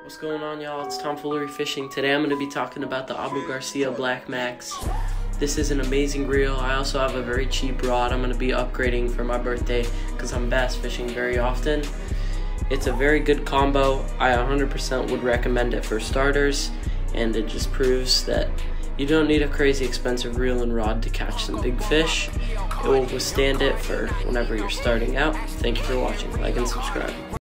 What's going on, y'all? It's Tomfoolery Fishing. Today I'm going to be talking about the Abu Garcia Black Max. This is an amazing reel. I also have a very cheap rod I'm going to be upgrading for my birthday because I'm bass fishing very often. It's a very good combo. I 100% would recommend it for starters, and it just proves that you don't need a crazy expensive reel and rod to catch some big fish. It will withstand it for whenever you're starting out. Thank you for watching. Like and subscribe.